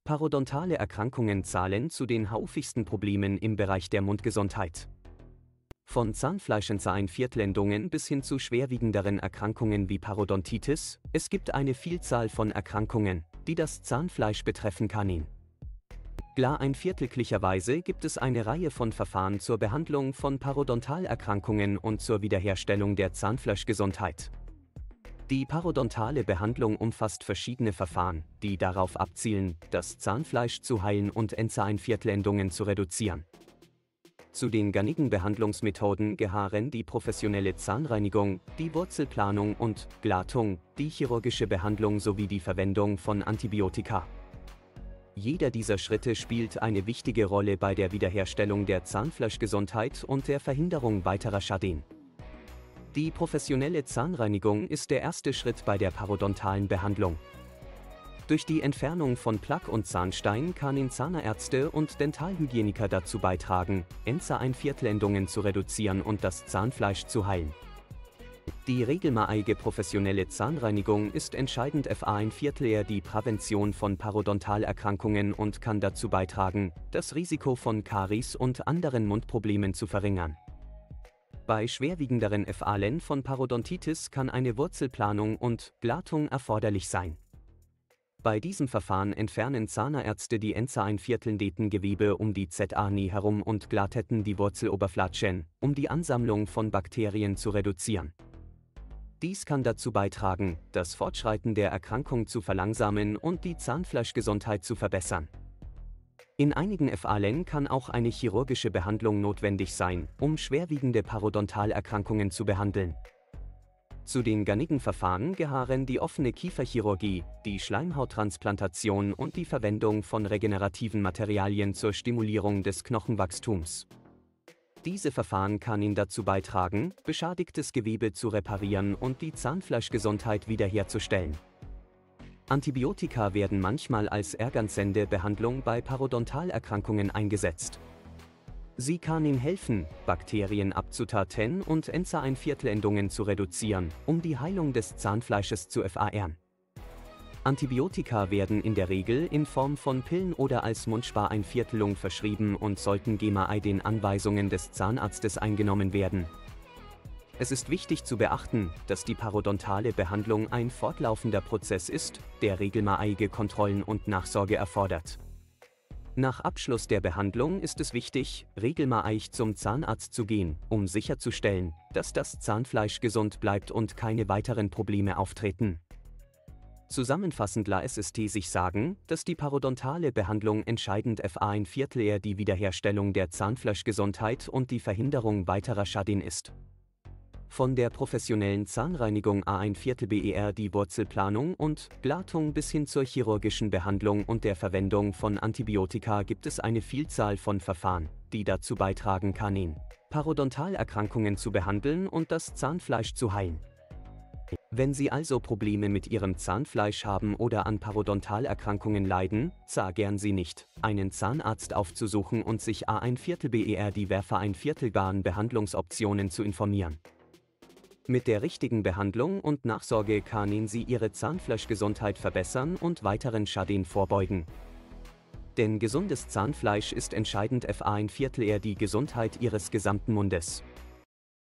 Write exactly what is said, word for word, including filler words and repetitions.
Parodontale Erkrankungen zählen zu den häufigsten Problemen im Bereich der Mundgesundheit. Von Zahnfleischentzündungen bis hin zu schwerwiegenderen Erkrankungen wie Parodontitis, es gibt eine Vielzahl von Erkrankungen, die das Zahnfleisch betreffen können. Klar einviertelglicherweise gibt es eine Reihe von Verfahren zur Behandlung von Parodontalerkrankungen und zur Wiederherstellung der Zahnfleischgesundheit. Die parodontale Behandlung umfasst verschiedene Verfahren, die darauf abzielen, das Zahnfleisch zu heilen und Zahneinviertelendungen zu reduzieren. Zu den gängigen Behandlungsmethoden gehören die professionelle Zahnreinigung, die Wurzelplanung und Glattung, die chirurgische Behandlung sowie die Verwendung von Antibiotika. Jeder dieser Schritte spielt eine wichtige Rolle bei der Wiederherstellung der Zahnfleischgesundheit und der Verhinderung weiterer Schäden. Die professionelle Zahnreinigung ist der erste Schritt bei der parodontalen Behandlung. Durch die Entfernung von Plaque und Zahnstein können Zahnärzte und Dentalhygieniker dazu beitragen, Zahneinviertelendungen zu reduzieren und das Zahnfleisch zu heilen. Die regelmäßige professionelle Zahnreinigung ist entscheidend für ein Viertel die Prävention von Parodontalerkrankungen und kann dazu beitragen, das Risiko von Karies und anderen Mundproblemen zu verringern. Bei schwerwiegenderen Fällen von Parodontitis kann eine Wurzelplanung und Glattung erforderlich sein. Bei diesem Verfahren entfernen Zahnärzte die Zahneinviertelnden Gewebe um die Zähne herum und glatten die Wurzeloberflächen, um die Ansammlung von Bakterien zu reduzieren. Dies kann dazu beitragen, das Fortschreiten der Erkrankung zu verlangsamen und die Zahnfleischgesundheit zu verbessern. In einigen Fällen kann auch eine chirurgische Behandlung notwendig sein, um schwerwiegende Parodontalerkrankungen zu behandeln. Zu den gängigen Verfahren gehören die offene Kieferchirurgie, die Schleimhauttransplantation und die Verwendung von regenerativen Materialien zur Stimulierung des Knochenwachstums. Diese Verfahren können dazu beitragen, beschädigtes Gewebe zu reparieren und die Zahnfleischgesundheit wiederherzustellen. Antibiotika werden manchmal als ergänzende Behandlung bei Parodontalerkrankungen eingesetzt. Sie können helfen, Bakterien abzutöten und Zahneinviertelendungen zu reduzieren, um die Heilung des Zahnfleisches zu fördern. Antibiotika werden in der Regel in Form von Pillen oder als Mundspareinviertelung verschrieben und sollten gemäß den Anweisungen des Zahnarztes eingenommen werden. Es ist wichtig zu beachten, dass die parodontale Behandlung ein fortlaufender Prozess ist, der regelmäßige Kontrollen und Nachsorge erfordert. Nach Abschluss der Behandlung ist es wichtig, regelmäßig zum Zahnarzt zu gehen, um sicherzustellen, dass das Zahnfleisch gesund bleibt und keine weiteren Probleme auftreten. Zusammenfassend lässt es sich sagen, dass die parodontale Behandlung entscheidend für ein Viertel die Wiederherstellung der Zahnfleischgesundheit und die Verhinderung weiterer Schäden ist. Von der professionellen Zahnreinigung a ein Viertel ber die Wurzelplanung und Glattung bis hin zur chirurgischen Behandlung und der Verwendung von Antibiotika gibt es eine Vielzahl von Verfahren, die dazu beitragen können, Parodontalerkrankungen zu behandeln und das Zahnfleisch zu heilen. Wenn Sie also Probleme mit Ihrem Zahnfleisch haben oder an Parodontalerkrankungen leiden, zögern Sie nicht, einen Zahnarzt aufzusuchen und sich a ein Viertel ber die vereinviertelbaren Behandlungsoptionen zu informieren. Mit der richtigen Behandlung und Nachsorge können Sie Ihre Zahnfleischgesundheit verbessern und weiteren Schäden vorbeugen. Denn gesundes Zahnfleisch ist entscheidend für ein Viertel die Gesundheit Ihres gesamten Mundes.